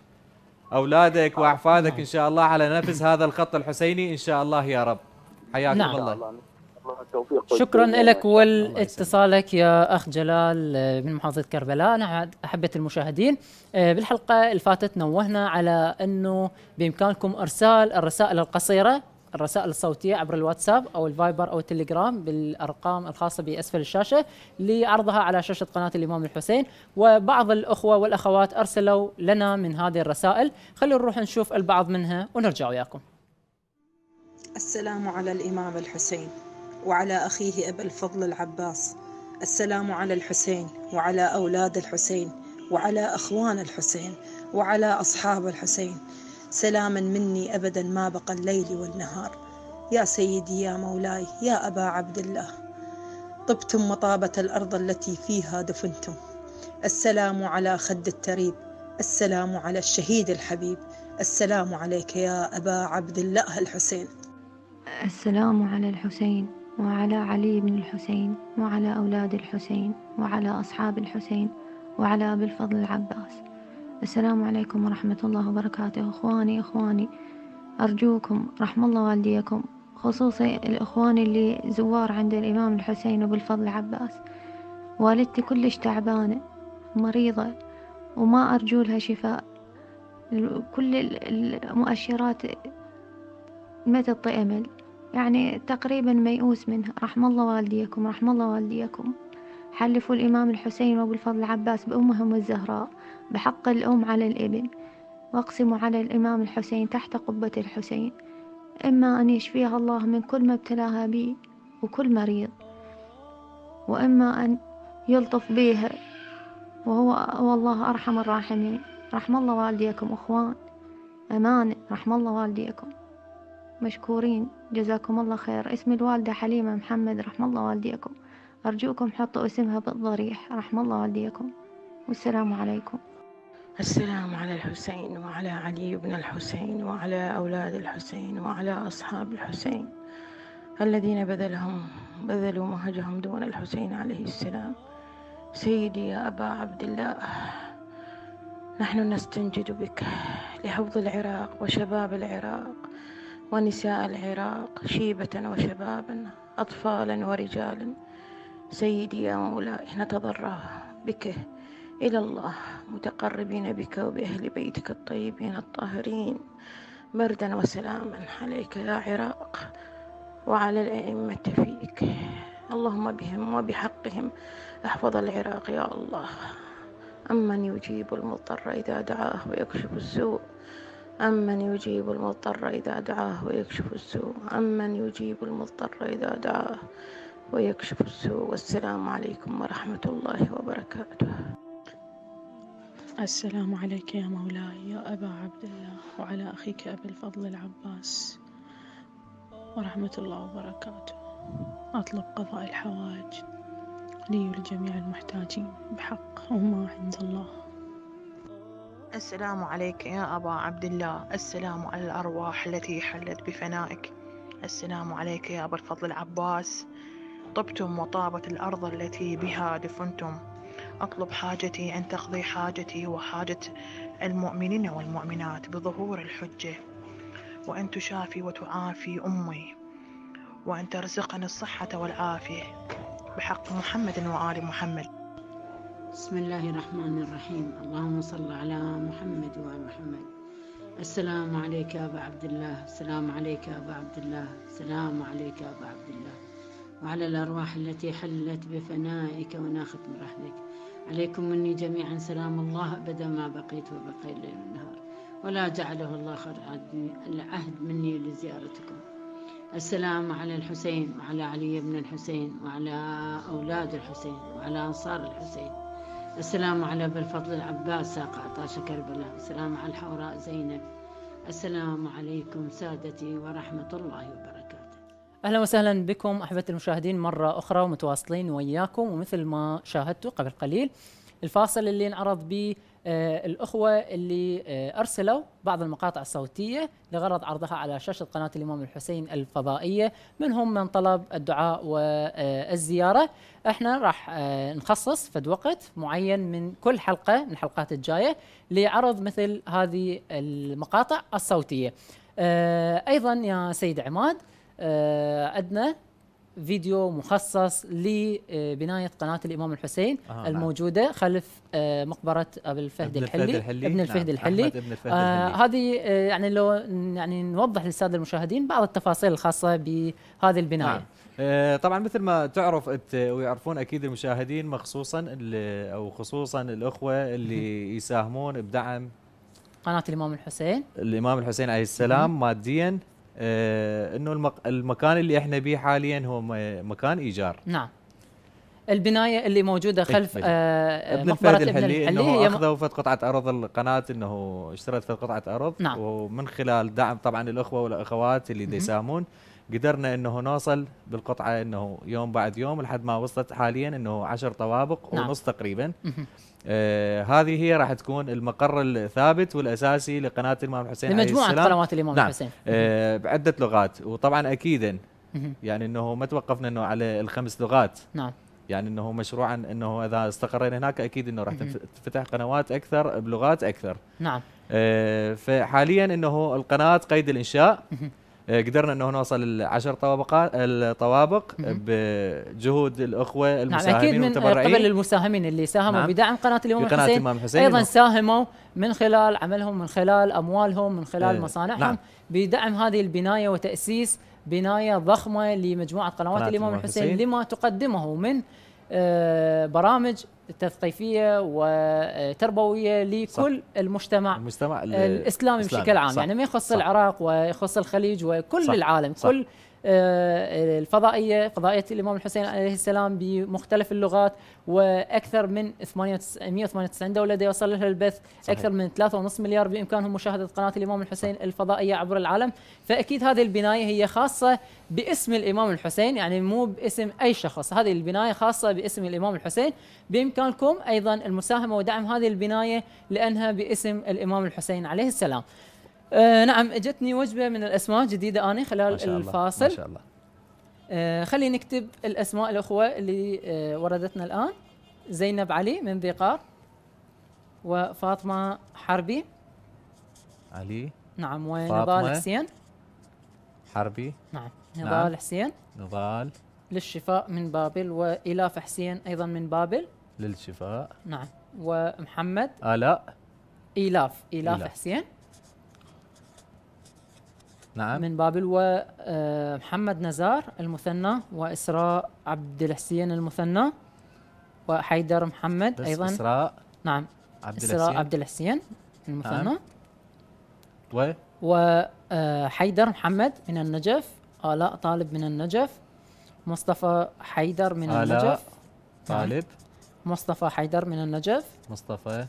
اولادك واحفادك ان شاء الله على نفس هذا الخط الحسيني ان شاء الله يا رب. حياكم نعم. الله. شكرا لك واتصالك يا أخ جلال من محافظة كربلاء. أنا أحبة المشاهدين، بالحلقة اللي فاتت نوهنا على أنه بإمكانكم إرسال الرسائل القصيرة، الرسائل الصوتية عبر الواتساب أو الفايبر أو التليجرام بالأرقام الخاصة بأسفل الشاشة لعرضها على شاشة قناة الإمام الحسين. وبعض الأخوة والأخوات أرسلوا لنا من هذه الرسائل، خلونا نروح نشوف البعض منها ونرجع وياكم. السلام على الإمام الحسين وعلى أخيه أبا الفضل العباس. السلام على الحسين وعلى أولاد الحسين وعلى أخوان الحسين وعلى أصحاب الحسين. سلاما مني أبدا ما بقى الليل والنهار. يا سيدي يا مولاي يا أبا عبد الله، طبتم وطابة الأرض التي فيها دفنتم. السلام على خد التريب، السلام على الشهيد الحبيب، السلام عليك يا أبا عبد الله الحسين. السلام على الحسين وعلى علي بن الحسين وعلى أولاد الحسين وعلى أصحاب الحسين وعلى أبي الفضل العباس. السلام عليكم ورحمة الله وبركاته. إخواني أرجوكم رحم الله والديكم، خصوصا الإخوان اللي زوار عند الإمام الحسين وأبي الفضل العباس. والدتي كلش تعبانة مريضة وما أرجو لها شفاء، كل المؤشرات ما تعطي أمل، يعني تقريبا ميؤوس منها. رحم الله والديكم رحم الله والديكم. حلفوا الإمام الحسين وأبو الفضل العباس بأمهم الزهراء بحق الأم على الابن، واقسموا على الإمام الحسين تحت قبة الحسين، إما أن يشفيها الله من كل ما ابتلاها به وكل مريض، وإما أن يلطف بها وهو الله أرحم الراحمين. رحم الله والديكم أخوان، أمانة. رحم الله والديكم، مشكورين، جزاكم الله خير. اسم الوالدة حليمة محمد، رحم الله والديكم. أرجوكم حطوا اسمها بالضريح، رحم الله والديكم، والسلام عليكم. السلام على الحسين وعلى علي بن الحسين وعلى أولاد الحسين وعلى أصحاب الحسين الذين بذلوا مهجهم دون الحسين عليه السلام. سيدي يا أبا عبد الله، نحن نستنجد بك لحفظ العراق وشباب العراق ونساء العراق، شيبة وشبابا، أطفالا ورجالا. سيدي يا مولاي، نتضرع بك إلى الله متقربين بك وبأهل بيتك الطيبين الطاهرين، بردا وسلاما عليك يا عراق وعلى الأئمة فيك. اللهم بهم وبحقهم احفظ العراق يا الله. أمن يجيب المضطر إذا دعاه ويكشف السوء، أمن يجيب المضطر إذا دعاه ويكشف السوء، أمن يجيب المضطر إذا دعاه ويكشف السوء. والسلام عليكم ورحمة الله وبركاته. السلام عليك يا مولاي يا أبا عبد الله وعلى أخيك أبي الفضل العباس ورحمة الله وبركاته. أطلب قضاء الحوائج لي ولجميع المحتاجين بحق وما عند الله. السلام عليك يا أبا عبد الله، السلام على الأرواح التي حلت بفنائك، السلام عليك يا أبا الفضل العباس، طبتم وطابت الأرض التي بها دفنتم. أطلب حاجتي أن تقضي حاجتي وحاجة المؤمنين والمؤمنات بظهور الحجة، وأن تشافي وتعافي أمي، وأن ترزقني الصحة والعافية بحق محمد وآل محمد. بسم الله الرحمن الرحيم. اللهم صل على محمد وآل محمد. السلام عليك يا أبا عبد الله، السلام عليك يا أبا عبد الله، السلام عليك يا أبا عبد الله، وعلى الأرواح التي حلت بفنائك وناخت من رحمك. عليكم مني جميعا سلام الله أبدا ما بقيت وبقي الليل والنهار، ولا جعله الله خير العهد مني لزيارتكم. السلام على الحسين وعلى علي بن الحسين وعلى أولاد الحسين وعلى أنصار الحسين. السلام على أبي الفضل العباس ساق عطاش كربلاء. السلام على الحوراء زينب. السلام عليكم سادتي ورحمة الله وبركاته. أهلا وسهلا بكم أحبة المشاهدين مرة أخرى، ومتواصلين وياكم. ومثل ما شاهدتوا قبل قليل الفاصل اللي انعرض به الأخوة اللي أرسلوا بعض المقاطع الصوتية لغرض عرضها على شاشة قناة الإمام الحسين الفضائية، منهم من طلب الدعاء والزيارة. احنا راح نخصص فد وقت معين من كل حلقة من الحلقات الجاية لعرض مثل هذه المقاطع الصوتية. أيضا يا سيد عماد عندنا فيديو مخصص لبناية قناة الإمام الحسين الموجودة خلف مقبرة أبي الفهد الحلي ابن الفهد الحلي. هذه يعني لو يعني نوضح للسادة المشاهدين بعض التفاصيل الخاصة بهذه البناية. طبعا مثل ما تعرف ويعرفون اكيد المشاهدين مخصوصا او خصوصا الاخوه اللي يساهمون بدعم قناة الإمام الحسين عليه السلام ماديا، انه المكان اللي احنا به حاليا هو مكان ايجار. نعم. البنايه اللي موجوده خلف ابن الفهد الحلي انه اخذوا فد قطعه ارض القناه، انه اشترت فد قطعه ارض. نعم. ومن خلال دعم طبعا الاخوه والاخوات اللي يساهمون قدرنا انه نوصل بالقطعه انه يوم بعد يوم لحد ما وصلت حاليا انه 10 طوابق ونص تقريبا. هذه هي راح تكون المقر الثابت والاساسي لقناه الامام الحسين عليه السلام، لمجموعه قنوات الامام الحسين بعده لغات. وطبعا اكيدا يعني انه ما توقفنا انه على الخمس لغات. نعم. يعني انه مشروعا انه اذا استقرينا هناك اكيد انه راح تفتح قنوات اكثر بلغات اكثر. نعم. فحاليا انه القناه قيد الانشاء. قدرنا انه نوصل الطوابق بجهود الاخوه المساهمين والمتبرعين. نعم، اكيد من قبل المساهمين اللي ساهموا نعم. بدعم قناه الامام الحسين ايضا ساهموا من خلال عملهم، من خلال اموالهم، من خلال مصانعهم. نعم. بدعم هذه البنايه وتاسيس بنايه ضخمه لمجموعه قنوات الامام الحسين لما تقدمه من برامج تثقيفيه وتربويه لكل المجتمع الاسلامي بشكل عام. يعني ما يخص العراق ويخص الخليج وكل العالم. كل فضائية الإمام الحسين عليه السلام بمختلف اللغات، وأكثر من 198 دولة يوصل لها البث. صحيح. أكثر من 3.5 مليار بإمكانهم مشاهدة قناة الإمام الحسين الفضائية عبر العالم. فأكيد هذه البناية هي خاصة باسم الإمام الحسين، يعني مو باسم أي شخص. هذه البناية خاصة باسم الإمام الحسين. بإمكانكم أيضا المساهمة ودعم هذه البناية لأنها باسم الإمام الحسين عليه السلام. نعم، اجتني وجبه من الاسماء جديده اني خلال الفاصل. ما شاء الله. خلينا نكتب الاسماء الاخوه اللي وردتنا الان. زينب علي من ذيقار، وفاطمه حربي علي. نعم، ونضال حسين حربي. نعم، نضال حسين. نضال للشفاء من بابل، وإلاف حسين ايضا من بابل للشفاء. نعم، ومحمد آلاء. إلاف حسين. نعم. من بابل، ومحمد نزار المثنى، وإسراء عبد الحسين المثنى، وحيدر محمد أيضا. إسراء. نعم، إسراء عبد الحسين المثنى. نعم. وحيدر محمد من النجف. آلاء طالب من النجف. مصطفى حيدر من النجف. آلاء طالب. نعم. مصطفى حيدر من النجف. مصطفى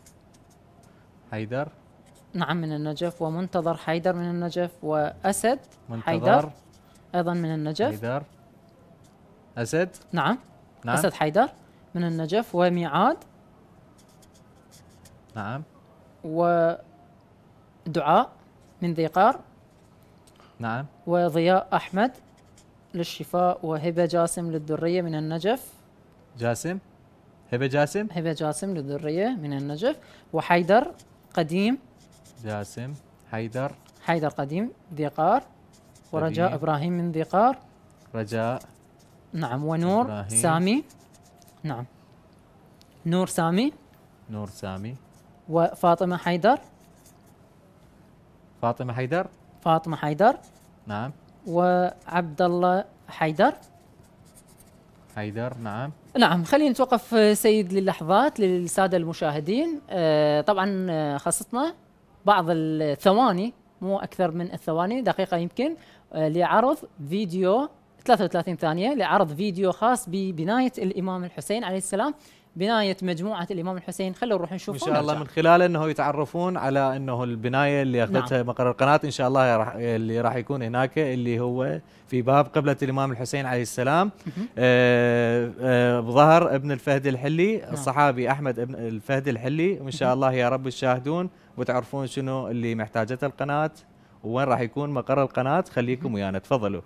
حيدر نعم من النجف، ومنتظر حيدر من النجف، وأسد حيدر أيضا من النجف. حيدر أسد. نعم. أسد حيدر من النجف، وميعاد. نعم. ودعاء من ذيقار. نعم. وضياء أحمد للشفاء، وهبة جاسم للذرية من النجف. هبة جاسم للذرية من النجف، وحيدر قديم. جاسم حيدر قديم ذيقار، ورجاء إبراهيم من ذيقار. رجاء. نعم، ونور إبراهيم. سامي. نعم، نور سامي. وفاطمة حيدر. فاطمة حيدر. نعم. وعبد الله حيدر. نعم. خلينا نتوقف سيد للحظات للسادة المشاهدين. طبعا خصصنا بعض الثواني، مو أكثر من الثواني، دقيقة يمكن، لعرض فيديو 33 ثانية لعرض فيديو خاص ببناية الإمام الحسين عليه السلام بناية مجموعة الإمام الحسين. خلوا نروح نشوف ان شاء الله من خلاله انه يتعرفون على انه البنايه اللي اخذتها مقر القناه ان شاء الله اللي راح يكون هناك اللي هو في باب قبلة الامام الحسين عليه السلام بظهر ابن الفهد الحلي الصحابي احمد ابن الفهد الحلي، وان شاء الله يا رب تشاهدون وتعرفون شنو اللي محتاجته القناه وين راح يكون مقر القناه. خليكم ويانا، تفضلوا.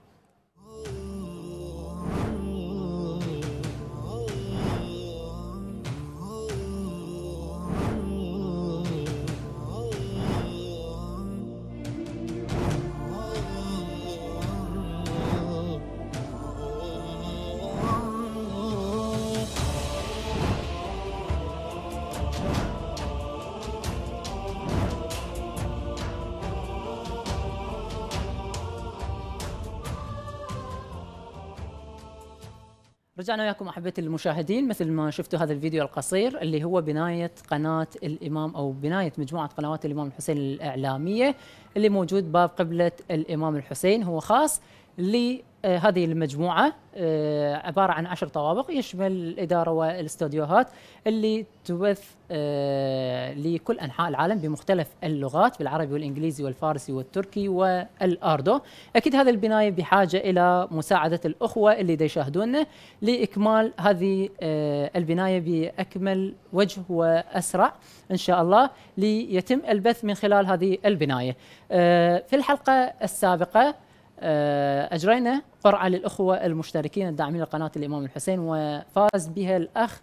رجعنا وياكم احبتي المشاهدين. مثل ما شفتوا هذا الفيديو القصير اللي هو بنايه قناه الامام او بنايه مجموعه قنوات الامام الحسين الاعلاميه اللي موجود باب قبله الامام الحسين. هو خاص لهذه المجموعه، عباره عن 10 طوابق يشمل الاداره والاستوديوهات اللي تبث لكل انحاء العالم بمختلف اللغات بالعربي والانجليزي والفارسي والتركي والاردو. اكيد هذه البنايه بحاجه الى مساعده الاخوه اللي يشاهدونا لاكمال هذه البنايه باكمل وجه واسرع ان شاء الله ليتم البث من خلال هذه البنايه. في الحلقه السابقه أجرينا قرعة للأخوة المشتركين الداعمين لقناة الإمام الحسين، وفاز بها الأخ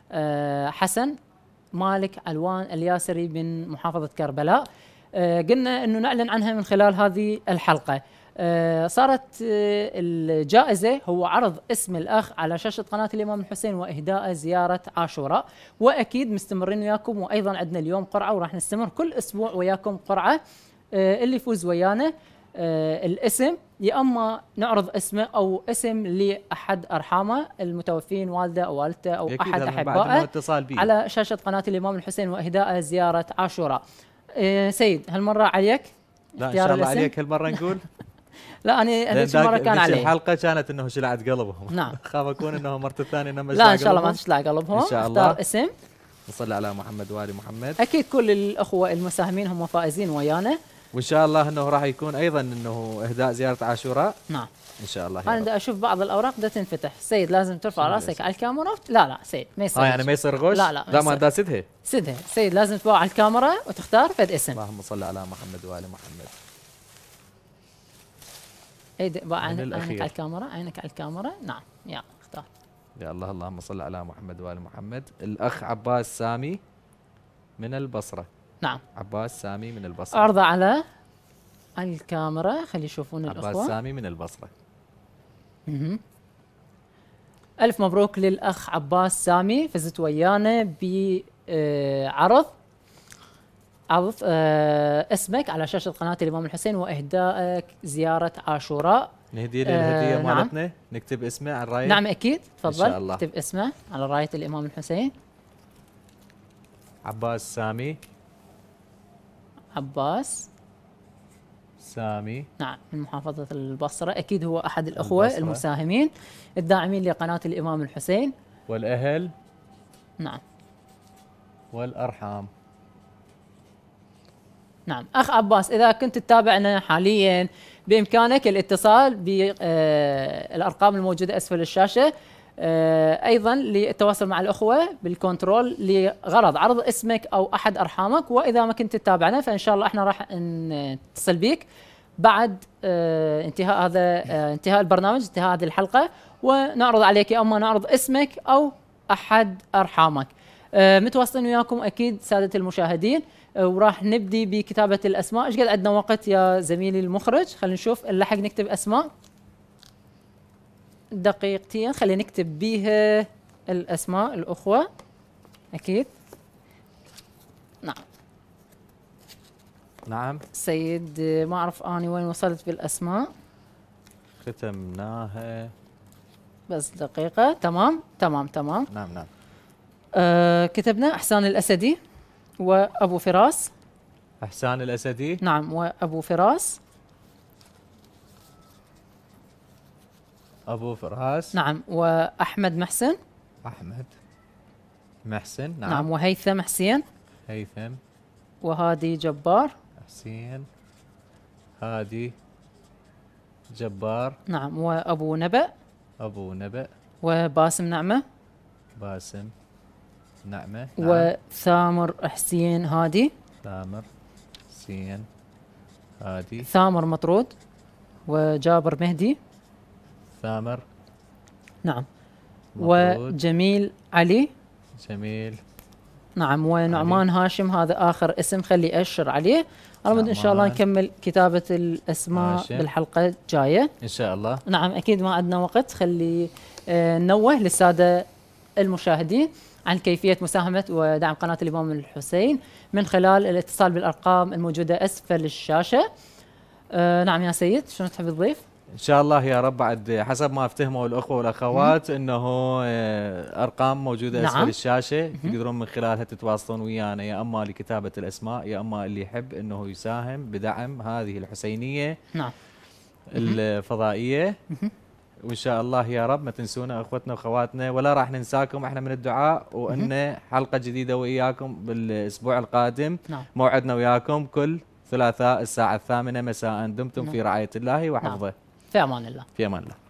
حسن مالك علوان الياسري من محافظة كربلاء. قلنا أنه نعلن عنها من خلال هذه الحلقة. صارت الجائزة هو عرض اسم الأخ على شاشة قناة الإمام الحسين وإهداء زيارة عاشوراء، وأكيد مستمرين وياكم، وأيضا عندنا اليوم قرعة وراح نستمر كل أسبوع وياكم قرعة. اللي يفوز ويانا الاسم، يا اما نعرض اسمه او اسم لاحد ارحامه المتوفين، والده او والدته او احد احبائه، على شاشه قناه الامام الحسين واهداء زياره عاشوراء. سيد هالمره عليك؟ لا ان شاء الله عليك هالمره نقول. لا انا هذيك المره كان علي. الحلقه كانت انه شلعت قلبهم. نعم. خاف اكون انه مرة الثانيه انه لا ان شاء الله ما تشلع قلبهم. ان شاء الله. اختار اسم. نصلي على محمد وآل محمد. اكيد كل الاخوه المساهمين هم فائزين ويانا، وان شاء الله انه راح يكون ايضا انه اهداء زياره عاشوراء. نعم ان شاء الله. انا بدي اشوف بعض الاوراق بدها تنفتح. سيد لازم ترفع راسك على الكاميرا لا سيد ما يصير. يعني ما يصير غش؟ لا ما دا سدها سيد لازم تبقى على الكاميرا وتختار فد اسم. اللهم صل على محمد وآل محمد. عينك على الكاميرا، عينك على الكاميرا. نعم يا اختار. يا الله اللهم صل على محمد وآل محمد. الاخ عباس سامي من البصره. نعم عباس سامي من البصره. اعرضه على الكاميرا خلي يشوفون الاخوه. عباس سامي من البصره. الف مبروك للاخ عباس سامي، فزت ويانا بعرض اسمك على شاشه قناه الامام الحسين واهدائك زياره عاشوراء. نهدي له الهديه نعم. مالتنا، نكتب اسمه على الرايه. نعم اكيد تفضل. ان شاء الله اكتب اسمه على رايه الامام الحسين. عباس سامي. عباس سامي. نعم من محافظة البصرة، أكيد هو أحد الأخوة المساهمين الداعمين لقناة الإمام الحسين. والأهل. نعم. والأرحام. نعم أخ عباس، إذا كنت تتابعنا حاليا بإمكانك الاتصال بالأرقام الموجودة أسفل الشاشة، أيضا للتواصل مع الأخوة بالكنترول لغرض عرض اسمك أو أحد أرحامك. وإذا ما كنت تتابعنا فإن شاء الله إحنا راح نتصل بك بعد انتهاء البرنامج، انتهاء هذه الحلقة، ونعرض عليك يا أما نعرض اسمك أو أحد أرحامك. متواصلين وياكم أكيد سادة المشاهدين، وراح نبدي بكتابة الأسماء. إيش قد عندنا وقت يا زميلي المخرج؟ خلينا نشوف نلحق نكتب أسماء. دقيقتين خلينا نكتب بيها الأسماء الأخوة. أكيد. نعم. نعم. سيد ما أعرف أنا وين وصلت بالأسماء. ختمناها. بس دقيقة. تمام. نعم. كتبنا إحسان الأسدي وأبو فراس. إحسان الأسدي. نعم وأبو فراس. أبو فراس. نعم وأحمد محسن. أحمد. محسن. نعم. وهيثم حسين. هيثم. وهادي جبار. حسين. هادي جبار. نعم. وأبو نبأ. أبو نبأ. وباسم نعمة. باسم نعمة. نعم. وثامر حسين هادي. ثامر حسين هادي. ثامر مطرود. وجابر مهدي. ثامر. نعم. مطرود. وجميل علي. جميل. نعم. ونعمان علي. هاشم، هذا آخر اسم خلي أشر عليه. أرمد إن شاء الله نكمل كتابة الأسماء هاشم بالحلقة الجاية إن شاء الله. نعم أكيد ما عندنا وقت، خلي نوه للسادة المشاهدين عن كيفية مساهمة ودعم قناة الإمام الحسين من خلال الاتصال بالأرقام الموجودة أسفل الشاشة. نعم يا سيد، شنو تحب تضيف؟ ان شاء الله يا رب، بعد حسب ما افتهموا الاخوه والاخوات انه ارقام موجوده اسفل نعم. الشاشه تقدرون من خلالها تتواصلون ويانا، يا اما لكتابه الاسماء يا اما اللي يحب انه يساهم بدعم هذه الحسينيه نعم الفضائيه. وان شاء الله يا رب ما تنسونا اخوتنا واخواتنا، ولا راح ننساكم احنا من الدعاء، وان حلقه جديده وياكم بالاسبوع القادم. نعم. موعدنا وياكم كل ثلاثاء الساعه 8 مساء. دمتم في رعايه الله وحفظه. نعم. في امان الله. في امان الله.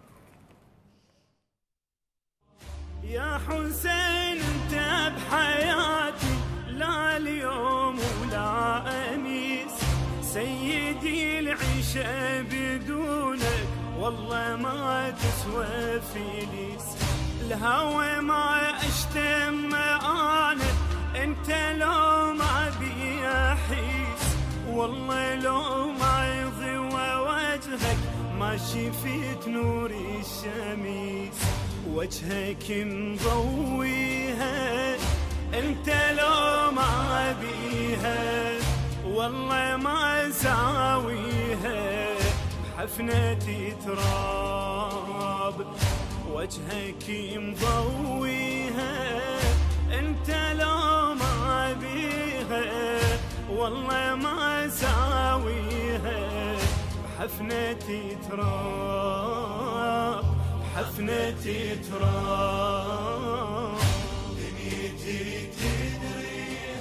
يا حسين انت بحياتي، لا اليوم ولا اميس، سيدي العيشه بدونك والله ما تسوى فليس، الهوى ما اشتم انا انت لو ما بي احيس، والله لو ما يضوى وجهك ما شفت نور الشميس، وجهك مضويها انت لو ما بيها والله ما ساويها، بحفنة تراب وجهك مضويها انت لو ما بيها والله ما ساويها، بحفنة تراب بحفنة تراب.